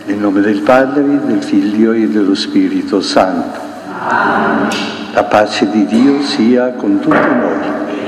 Nel nome del Padre, del Figlio e dello Spirito Santo. Amen. La pace di Dio sia con tutti noi.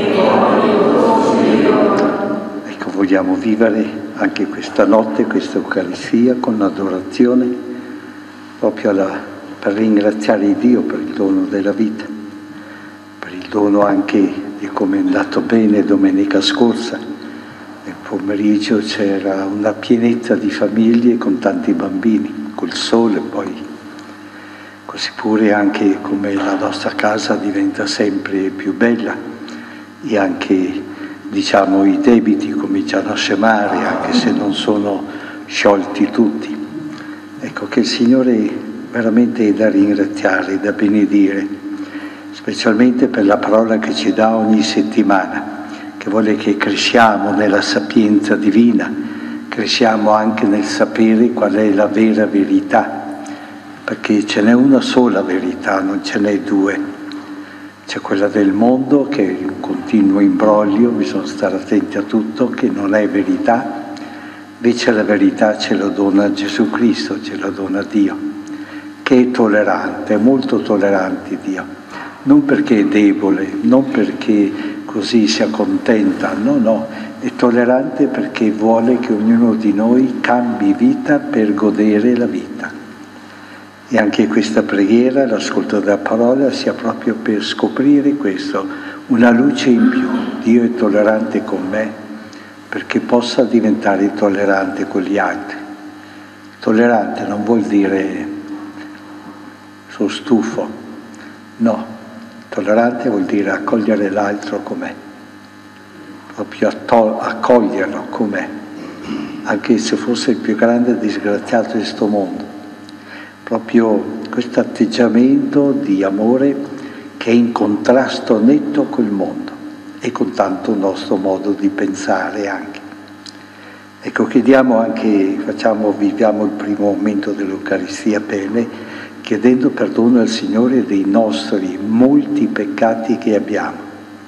Ecco, vogliamo vivere anche questa notte, questa Eucaristia con l'adorazione, proprio per ringraziare Dio per il dono della vita, per il dono anche di come è andato bene domenica scorsa. Nel pomeriggio c'era una pienezza di famiglie con tanti bambini, col sole poi. Così pure anche come la nostra casa diventa sempre più bella e anche, diciamo, i debiti cominciano a scemare, anche se non sono sciolti tutti. Ecco che il Signore veramente è da ringraziare, da benedire, specialmente per la parola che ci dà ogni settimana, che vuole che cresciamo nella sapienza divina, cresciamo anche nel sapere qual è la vera verità, perché ce n'è una sola verità, non ce n'è due. C'è quella del mondo che è un continuo imbroglio, bisogna stare attenti a tutto, che non è verità, invece la verità ce la dona Gesù Cristo, ce la dona Dio, che è tollerante, è molto tollerante Dio, non perché è debole, non perché così si accontenta, no, è tollerante perché vuole che ognuno di noi cambi vita per godere la vita. E anche questa preghiera, l'ascolto della parola, sia proprio per scoprire questo, una luce in più. Dio è tollerante con me perché possa diventare tollerante con gli altri. Tollerante non vuol dire sono stufo, no. Tollerante vuol dire accogliere l'altro com'è, proprio accoglierlo com'è, anche se fosse il più grande disgraziato di questo mondo. Proprio questo atteggiamento di amore che è in contrasto netto col mondo e con tanto il nostro modo di pensare anche. Ecco, chiediamo anche, viviamo il primo momento dell'Eucaristia bene, chiedendo perdono al Signore dei nostri molti peccati che abbiamo.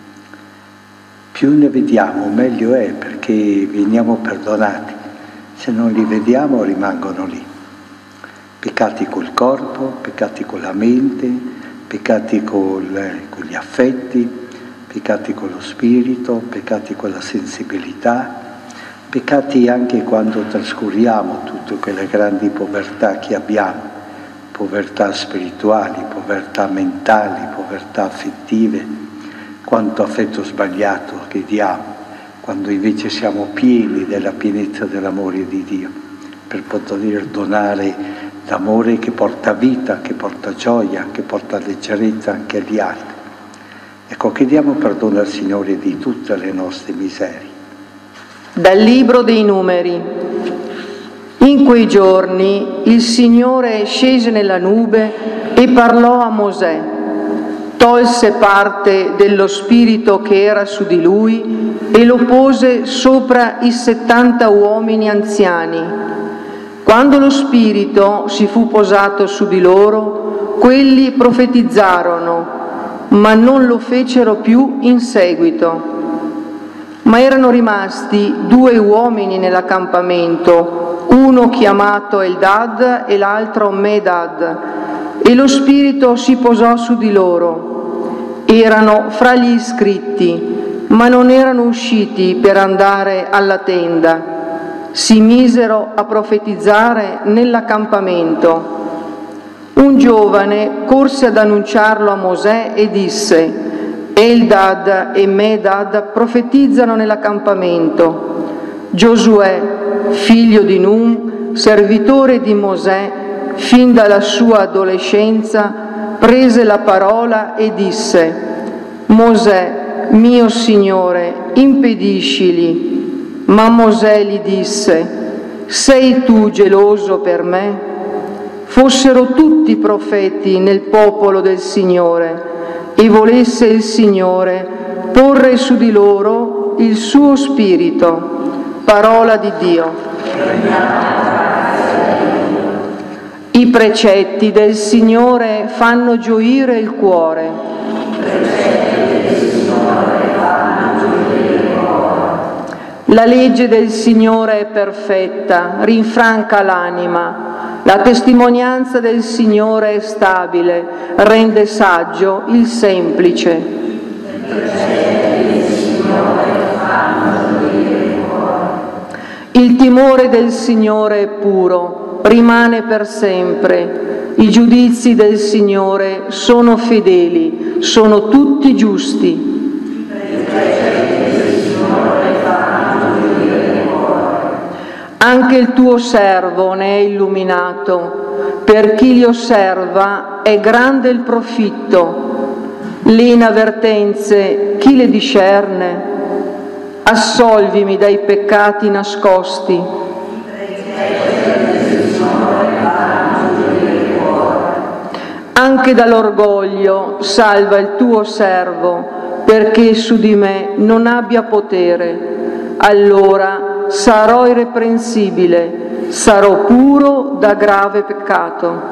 Più ne vediamo, meglio è, perché veniamo perdonati. Se non li vediamo, rimangono lì. Peccati col corpo, peccati con la mente, peccati con gli affetti, peccati con lo spirito, peccati con la sensibilità, peccati anche quando trascuriamo tutte quelle grandi povertà che abbiamo. Povertà spirituali, povertà mentali, povertà affettive, quanto affetto sbagliato che diamo, quando invece siamo pieni della pienezza dell'amore di Dio, per poter donare l'amore che porta vita, che porta gioia, che porta leggerezza anche agli altri. Ecco, chiediamo perdono al Signore di tutte le nostre miserie. Dal Libro dei Numeri. In quei giorni il Signore scese nella nube e parlò a Mosè. Tolse parte dello spirito che era su di lui e lo pose sopra i 70 uomini anziani. Quando lo spirito si fu posato su di loro, quelli profetizzarono, ma non lo fecero più in seguito. Ma erano rimasti 2 uomini nell'accampamento, uno chiamato Eldad e l'altro Medad, e lo spirito si posò su di loro. Erano fra gli iscritti, ma non erano usciti per andare alla tenda. Si misero a profetizzare nell'accampamento. Un giovane corse ad annunciarlo a Mosè e disse: Eldad e Medad profetizzano nell'accampamento. Giosuè, figlio di Nun, servitore di Mosè, fin dalla sua adolescenza, prese la parola e disse: Mosè, mio Signore, impediscili. Ma Mosè gli disse: sei tu geloso per me? Fossero tutti profeti nel popolo del Signore, e volesse il Signore porre su di loro il suo spirito. Parola di Dio. I precetti del Signore fanno gioire il cuore. La legge del Signore è perfetta, rinfranca l'anima. La testimonianza del Signore è stabile, rende saggio il semplice. Il timore del Signore è puro, rimane per sempre. I giudizi del Signore sono fedeli, sono tutti giusti. Anche il tuo servo ne è illuminato, per chi li osserva è grande il profitto. Le inavvertenze chi le discerne? Assolvimi dai peccati nascosti. Anche dall'orgoglio salva il tuo servo, perché su di me non abbia potere. Allora sarò irreprensibile, sarò puro da grave peccato.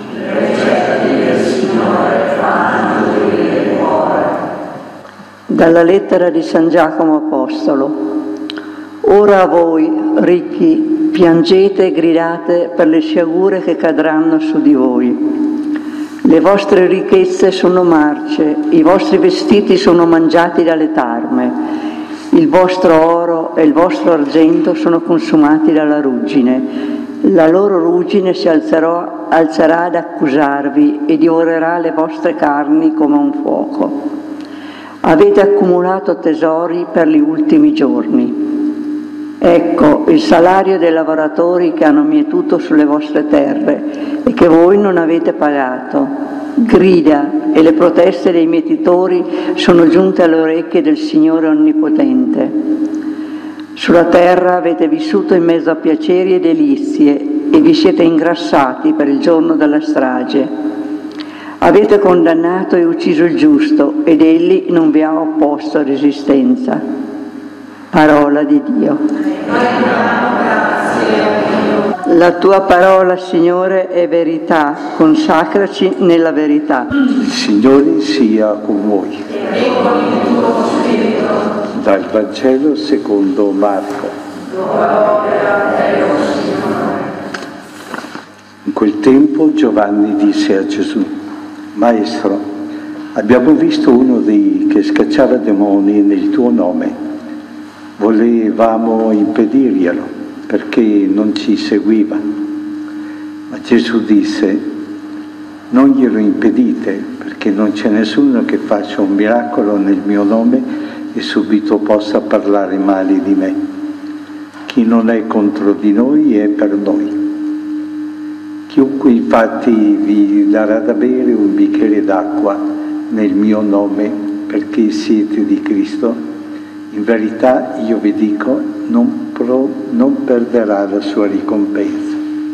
Dalla lettera di San Giacomo Apostolo. Ora a voi, ricchi, piangete e gridate per le sciagure che cadranno su di voi. Le vostre ricchezze sono marce, i vostri vestiti sono mangiati dalle tarme, il vostro oro e il vostro argento sono consumati dalla ruggine. La loro ruggine si alzerà ad accusarvi e divorerà le vostre carni come un fuoco. Avete accumulato tesori per gli ultimi giorni. Ecco il salario dei lavoratori che hanno mietuto sulle vostre terre e che voi non avete pagato. Grida e le proteste dei mietitori sono giunte alle orecchie del Signore Onnipotente. Sulla terra avete vissuto in mezzo a piaceri e delizie e vi siete ingrassati per il giorno della strage. Avete condannato e ucciso il giusto ed egli non vi ha opposto resistenza. Parola di Dio. La tua parola, Signore, è verità, consacraci nella verità. Il Signore sia con voi. Dal Vangelo secondo Marco. In quel tempo Giovanni disse a Gesù: Maestro, abbiamo visto uno che scacciava demoni nel tuo nome. Volevamo impedirglielo perché non ci seguiva. Ma Gesù disse: non glielo impedite, perché non c'è nessuno che faccia un miracolo nel mio nome e subito possa parlare male di me. Chi non è contro di noi è per noi. Chiunque infatti vi darà da bere un bicchiere d'acqua nel mio nome perché siete di Cristo, in verità io vi dico, non perderà la sua ricompensa.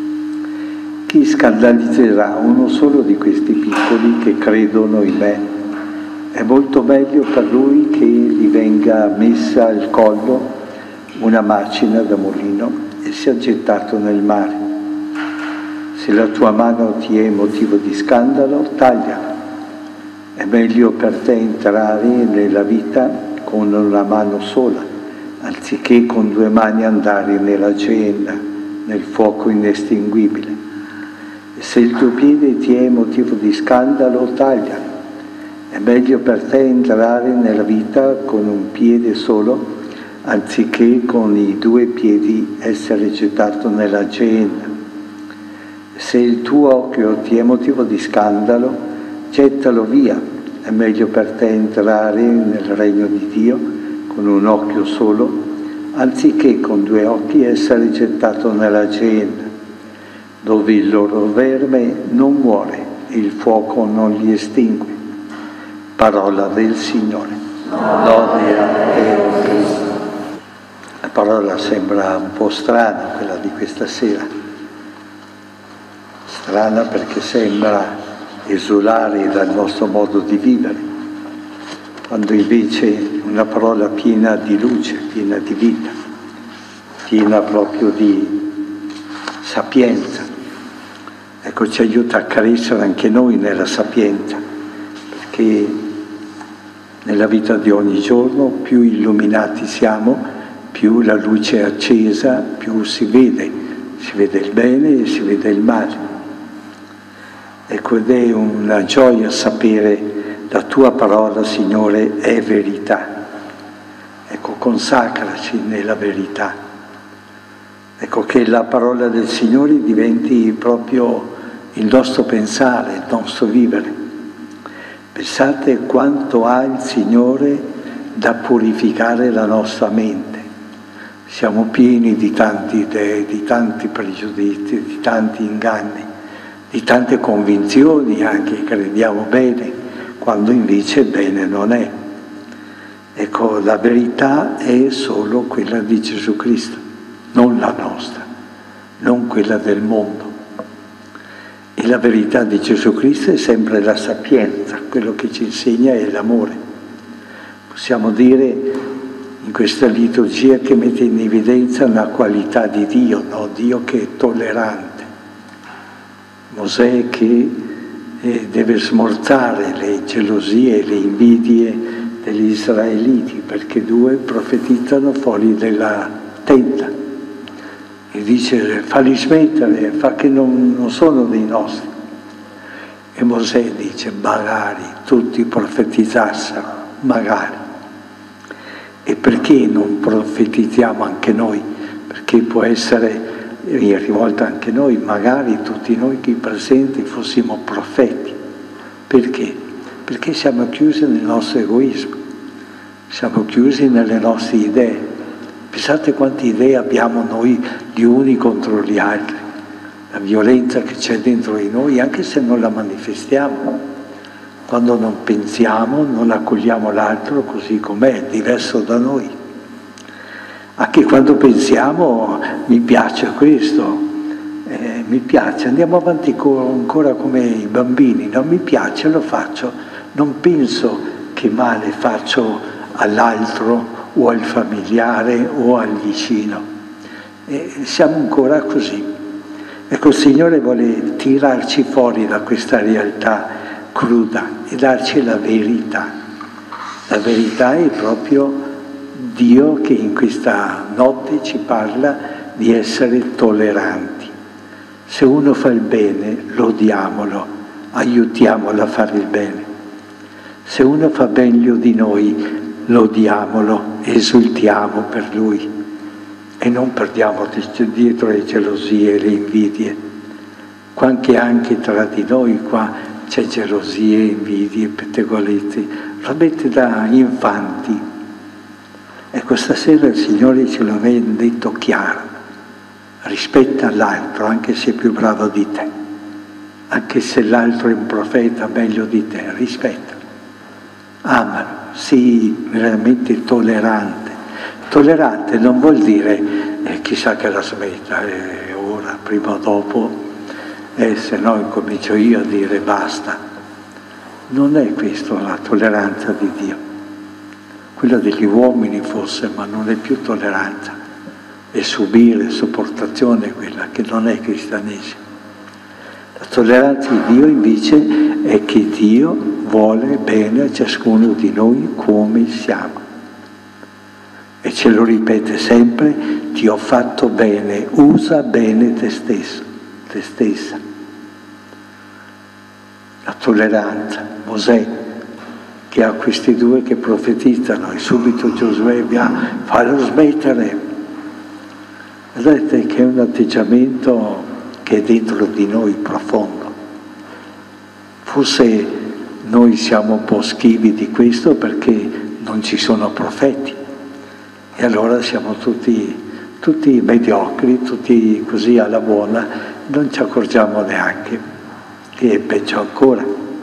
Chi scandalizzerà uno solo di questi piccoli che credono in me, è molto meglio per lui che gli venga messa al collo una macina da mulino e sia gettato nel mare. Se la tua mano ti è motivo di scandalo, tagliala. È meglio per te entrare nella vita con una mano sola, anziché con 2 mani andare nella genna, nel fuoco inestinguibile. E se il tuo piede ti è motivo di scandalo, taglialo. È meglio per te entrare nella vita con un piede solo, anziché con i 2 piedi essere gettato nella genna. Se il tuo occhio ti è motivo di scandalo, gettalo via. È meglio per te entrare nel regno di Dio con un occhio solo, anziché con 2 occhi essere gettato nella genna, dove il loro verme non muore e il fuoco non li estingue. Parola del Signore. Lode a te, o Cristo. La parola sembra un po' strana, quella di questa sera. Strana perché sembra esulare dal nostro modo di vivere, quando invece è una parola piena di luce, piena di vita, piena proprio di sapienza. Ecco, ci aiuta a crescere anche noi nella sapienza, perché nella vita di ogni giorno più illuminati siamo, più la luce è accesa, più si vede si vede il bene e si vede il male. Ecco, ed è una gioia sapere la tua parola, Signore, è verità. Ecco, consacraci nella verità. Ecco, che la parola del Signore diventi proprio il nostro pensare, il nostro vivere. Pensate quanto ha il Signore da purificare la nostra mente. Siamo pieni di tante idee, di tanti pregiudizi, di tanti inganni, di tante convinzioni anche, crediamo bene, quando invece bene non è. Ecco, la verità è solo quella di Gesù Cristo, non la nostra, non quella del mondo. E la verità di Gesù Cristo è sempre la sapienza, quello che ci insegna è l'amore. Possiamo dire in questa liturgia che mette in evidenza una qualità di Dio, no? Dio che è tollerante. Mosè che deve smorzare le gelosie e le invidie degli israeliti, perché due profetizzano fuori della tenda. E dice, falli smettere, fa che non sono dei nostri. E Mosè dice, magari tutti profetizzassero, magari. E perché non profetizziamo anche noi? Perché può essere rivolta anche noi, magari tutti noi qui presenti fossimo profeti. Perché? Perché siamo chiusi nel nostro egoismo, siamo chiusi nelle nostre idee. Pensate quante idee abbiamo noi gli uni contro gli altri, la violenza che c'è dentro di noi, anche se non la manifestiamo. Quando non pensiamo, non accogliamo l'altro così com'è, diverso da noi. Anche quando pensiamo, mi piace questo, mi piace, andiamo avanti ancora come i bambini, non mi piace, lo faccio, non penso che male faccio all'altro o al familiare o al vicino. Siamo ancora così. Ecco, il Signore vuole tirarci fuori da questa realtà cruda e darci la verità. La verità è proprio Dio che in questa notte ci parla di essere tolleranti. Se uno fa il bene, lodiamolo, aiutiamolo a fare il bene. Se uno fa meglio di noi, lodiamolo, esultiamo per lui e non perdiamo dietro le gelosie e le invidie. Anche tra di noi qua c'è gelosie, invidie, pettegolezzi, robette da infanti. E questa sera il Signore ce l'ha detto chiaro: rispetta l'altro anche se è più bravo di te, anche se l'altro è un profeta meglio di te, rispettalo, amalo, sii veramente tollerante. Tollerante non vuol dire chissà che la smetta, ora, prima o dopo, se no incomincio io a dire basta. Non è questo la tolleranza di Dio. Quella degli uomini forse, ma non è più tolleranza. È subire, sopportazione quella, che non è cristianesimo. La tolleranza di Dio invece è che Dio vuole bene a ciascuno di noi come siamo. E ce lo ripete sempre, ti ho fatto bene, usa bene te stesso, te stessa. La tolleranza, Mosè, che ha questi due che profetizzano, e subito Giosuè fallo smettere. Vedete che è un atteggiamento che è dentro di noi profondo. Forse noi siamo un po' schivi di questo perché non ci sono profeti e allora siamo tutti mediocri, tutti così alla buona, non ci accorgiamo neanche, che è peggio ancora.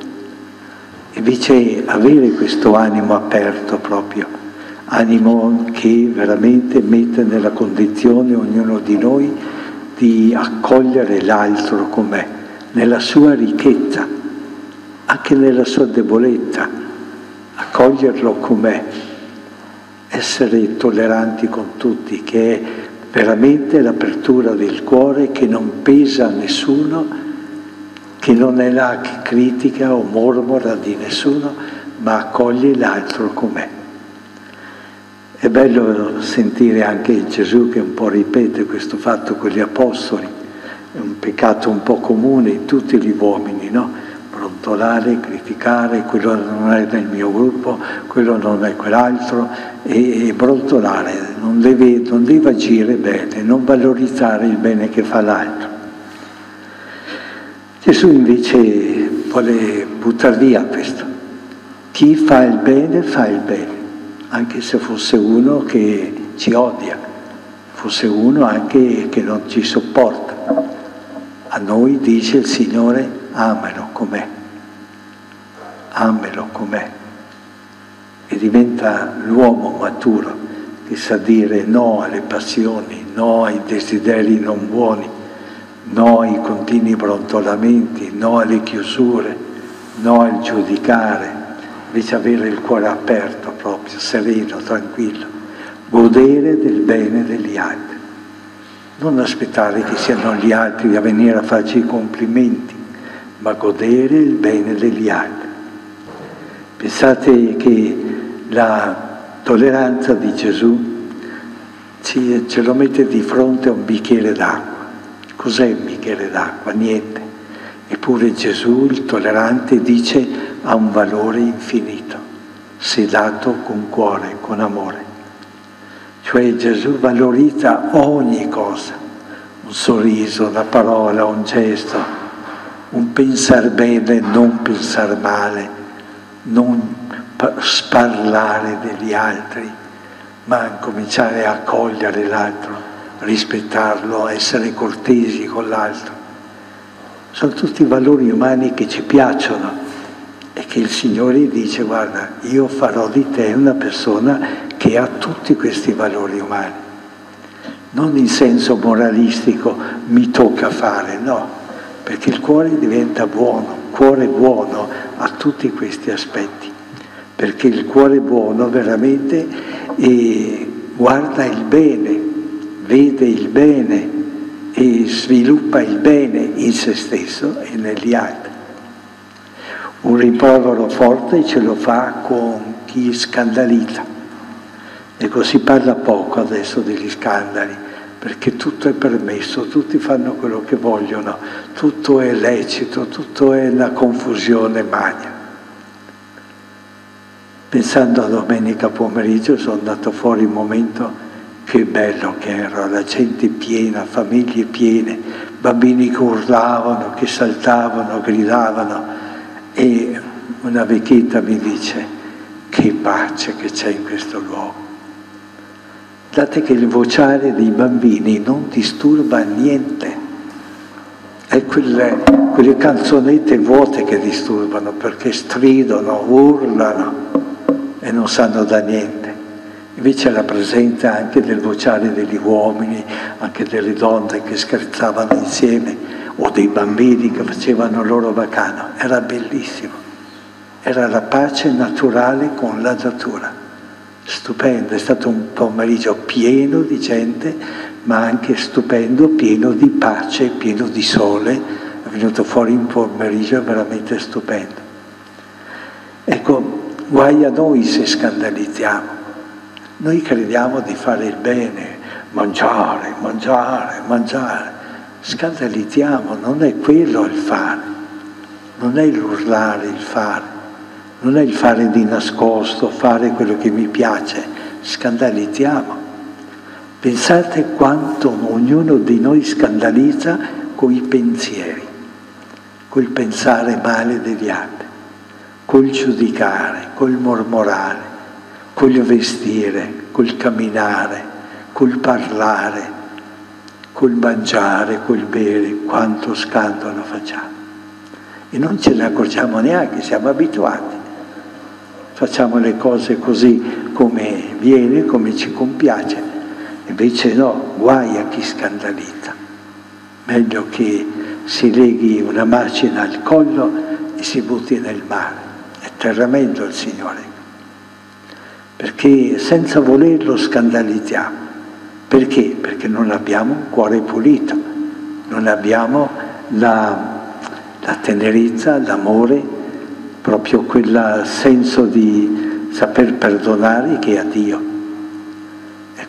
Invece avere questo animo aperto proprio, animo che veramente mette nella condizione ognuno di noi di accogliere l'altro com'è, nella sua ricchezza, anche nella sua debolezza, accoglierlo com'è, essere tolleranti con tutti, che è veramente l'apertura del cuore che non pesa a nessuno, che non è là che critica o mormora di nessuno, ma accoglie l'altro com'è. È bello sentire anche Gesù che un po' ripete questo fatto con gli apostoli, è un peccato un po' comune in tutti gli uomini, no? Brontolare, criticare, quello non è nel mio gruppo, quello non è quell'altro, e brontolare, non deve agire bene, non valorizzare il bene che fa l'altro. Gesù invece vuole buttare via questo. Chi fa il bene, anche se fosse uno che ci odia, fosse uno anche che non ci sopporta. A noi dice il Signore: amalo com'è, amalo com'è. E diventa l'uomo maturo che sa dire no alle passioni, no ai desideri non buoni, no ai continui brontolamenti, no alle chiusure, no al giudicare, invece avere il cuore aperto proprio, sereno, tranquillo, godere del bene degli altri. Non aspettare che siano gli altri a venire a farci i complimenti, ma godere il bene degli altri. Pensate che la tolleranza di Gesù ce lo mette di fronte a un bicchiere d'acqua. Cos'è un bicchiere d'acqua? Niente. Eppure Gesù, il tollerante, dice ha un valore infinito, se dato con cuore, con amore. Cioè Gesù valorizza ogni cosa, un sorriso, una parola, un gesto, un pensar bene, non pensar male, non sparlare degli altri, ma cominciare a accogliere l'altro, rispettarlo, essere cortesi con l'altro. Sono tutti valori umani che ci piacciono e che il Signore dice: guarda, io farò di te una persona che ha tutti questi valori umani. Non in senso moralistico, mi tocca fare, no, perché il cuore diventa buono, il cuore buono ha tutti questi aspetti, perché il cuore buono veramente guarda il bene, vede il bene e sviluppa il bene in se stesso e negli altri. Un rimprovero forte ce lo fa con chi scandalizza. Ecco, si parla poco adesso degli scandali, perché tutto è permesso, tutti fanno quello che vogliono, tutto è lecito, tutto è una confusione magna. Pensando a domenica pomeriggio sono andato fuori un momento, che bello che era, la gente piena, famiglie piene, bambini che urlavano, che saltavano, gridavano, e una vecchietta mi dice: che pace che c'è in questo luogo. Guardate che il vociare dei bambini non disturba niente, è quelle canzonette vuote che disturbano, perché stridono, urlano e non sanno da niente. Invece la presenza anche del vociare degli uomini, anche delle donne che scherzavano insieme, o dei bambini che facevano il loro baccano, era bellissimo. Era la pace naturale con la natura. Stupendo, è stato un pomeriggio pieno di gente, ma anche stupendo, pieno di pace, pieno di sole. È venuto fuori un pomeriggio veramente stupendo. Ecco, guai a noi se scandalizziamo. Noi crediamo di fare il bene, mangiare, mangiare, mangiare. Scandalizziamo, non è quello il fare, non è l'urlare il fare, non è il fare di nascosto, fare quello che mi piace, scandalizziamo. Pensate quanto ognuno di noi scandalizza coi pensieri, col pensare male degli altri, col giudicare, col mormorare, col vestire, col camminare, col parlare, col mangiare, col bere, quanto scandalo facciamo. E non ce ne accorgiamo neanche, siamo abituati. Facciamo le cose così come viene, come ci compiace. Invece no, guai a chi scandalizza. Meglio che si leghi una macina al collo e si butti nel mare. È tremendo il Signore. Perché senza volerlo scandalizziamo. Perché? Perché non abbiamo un cuore pulito, non abbiamo la tenerezza, l'amore, proprio quel senso di saper perdonare che ha Dio.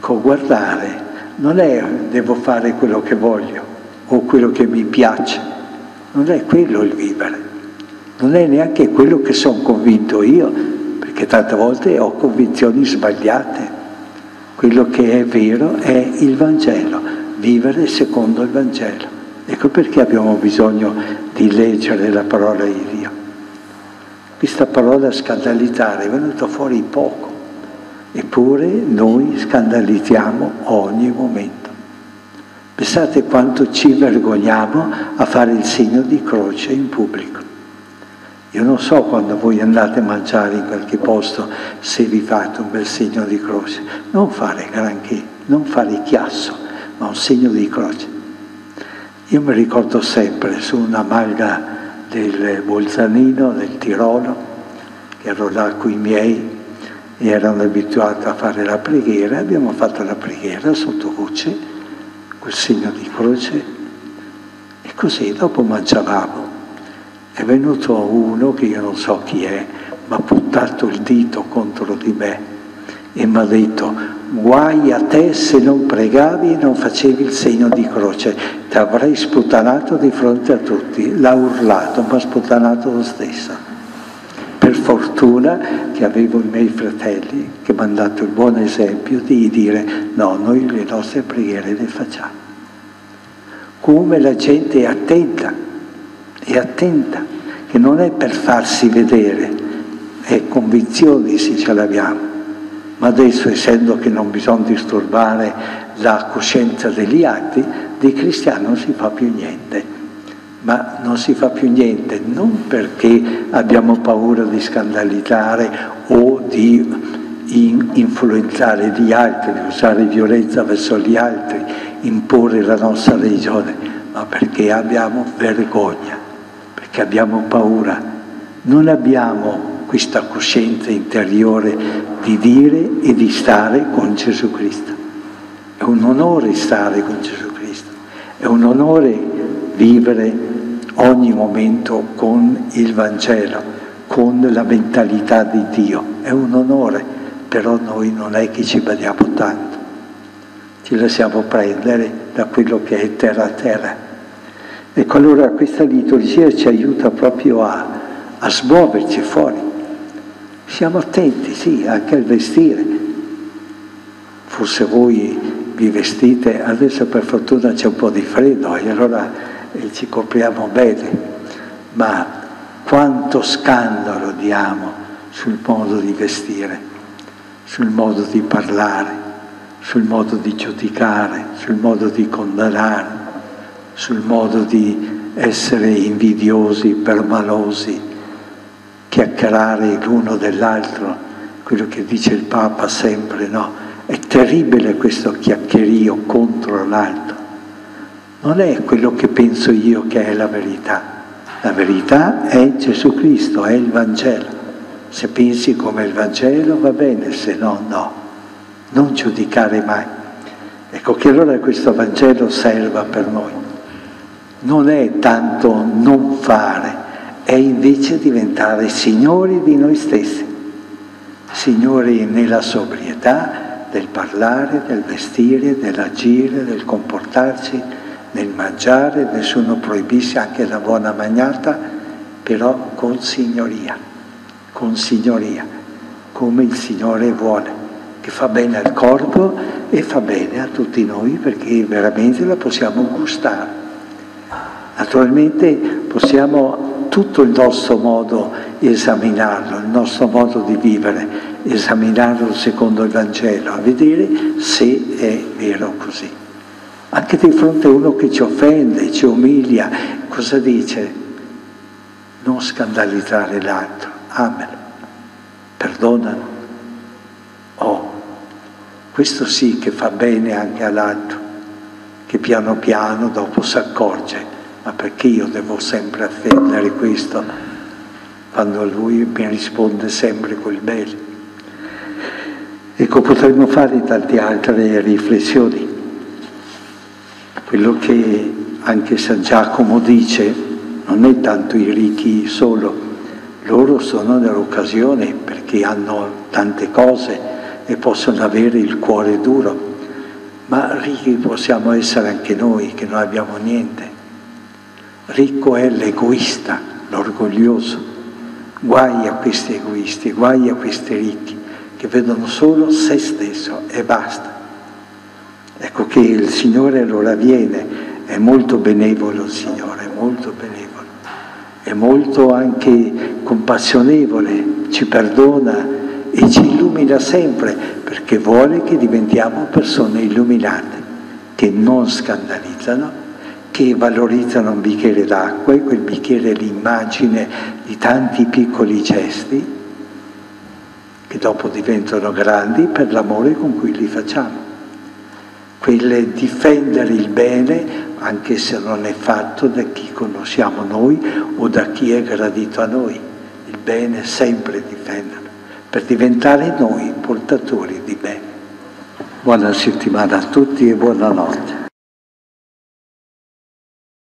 Ecco, guardare non è devo fare quello che voglio o quello che mi piace, non è quello il vivere, non è neanche quello che sono convinto io, perché tante volte ho convinzioni sbagliate. Quello che è vero è il Vangelo, vivere secondo il Vangelo. Ecco perché abbiamo bisogno di leggere la parola di Dio. Questa parola scandalizzare è venuta fuori poco, eppure noi scandalizziamo ogni momento. Pensate quanto ci vergogniamo a fare il segno di croce in pubblico. Io non so quando voi andate a mangiare in qualche posto se vi fate un bel segno di croce. Non fare granché, non fare chiasso, ma un segno di croce. Io mi ricordo sempre su una malga del Bolzanino, del Tirolo, che ero là con i miei e erano abituati a fare la preghiera. Abbiamo fatto la preghiera sottovoce, quel segno di croce, e così dopo mangiavamo. È venuto uno, che io non so chi è, mi ha puntato il dito contro di me e mi ha detto: guai a te se non pregavi e non facevi il segno di croce, ti avrei sputtanato di fronte a tutti. L'ha urlato, ma ha sputtanato lo stesso. Per fortuna che avevo i miei fratelli che mi hanno dato il buon esempio di dire: no, noi le nostre preghiere le facciamo. Come la gente è attenta, che non è per farsi vedere, è convinzioni se ce l'abbiamo. Ma adesso, essendo che non bisogna disturbare la coscienza degli altri, di cristiano non si fa più niente. Ma non si fa più niente non perché abbiamo paura di scandalizzare o di influenzare gli altri, usare violenza verso gli altri, imporre la nostra religione, ma perché abbiamo vergogna, perché abbiamo paura. Non abbiamo questa coscienza interiore di dire e di stare con Gesù Cristo. È un onore stare con Gesù Cristo, è un onore vivere ogni momento con il Vangelo, con la mentalità di Dio. È un onore, però noi non è che ci badiamo tanto, ci lasciamo prendere da quello che è terra a terra. Ecco, allora questa liturgia ci aiuta proprio a smuoverci fuori. Siamo attenti, sì, anche al vestire. Forse voi vi vestite, adesso per fortuna c'è un po' di freddo e allora ci copriamo bene, ma quanto scandalo diamo sul modo di vestire, sul modo di parlare, sul modo di giudicare, sul modo di condannare, sul modo di essere invidiosi, permalosi, chiacchierare l'uno dell'altro, quello che dice il Papa sempre, no? È terribile questo chiacchierio contro l'altro. Non è quello che penso io che è la verità. La verità è Gesù Cristo, è il Vangelo. Se pensi come il Vangelo va bene, se no, no. Non giudicare mai. Ecco che allora questo Vangelo serva per noi. Non è tanto non fare, è invece diventare signori di noi stessi. Signori nella sobrietà del parlare, del vestire, dell'agire, del comportarci, nel mangiare. Nessuno proibisce anche la buona mangiata, però con signoria, come il Signore vuole, che fa bene al corpo e fa bene a tutti noi, perché veramente la possiamo gustare. Naturalmente possiamo tutto il nostro modo esaminarlo, il nostro modo di vivere, esaminarlo secondo il Vangelo, a vedere se è vero così. Anche di fronte a uno che ci offende, ci umilia, cosa dice? Non scandalizzare l'altro, amalo, perdonalo. Oh, questo sì che fa bene anche all'altro, che piano piano dopo si accorge, ma perché io devo sempre offendere questo, quando lui mi risponde sempre col bene? Ecco, potremmo fare tante altre riflessioni. Quello che anche San Giacomo dice non è tanto i ricchi solo, loro sono nell'occasione perché hanno tante cose e possono avere il cuore duro, ma ricchi possiamo essere anche noi che non abbiamo niente. Ricco è l'egoista, l'orgoglioso. Guai a questi egoisti, guai a questi ricchi che vedono solo se stesso e basta. Ecco che il Signore allora viene, è molto benevolo il Signore, è molto benevolo, è molto anche compassionevole, ci perdona e ci illumina sempre, perché vuole che diventiamo persone illuminate, che non scandalizzano, che valorizzano un bicchiere d'acqua, e quel bicchiere è l'immagine di tanti piccoli gesti che dopo diventano grandi per l'amore con cui li facciamo. Quel difendere il bene, anche se non è fatto da chi conosciamo noi o da chi è gradito a noi. Il bene sempre difenderlo, per diventare noi portatori di bene. Buona settimana a tutti e buonanotte.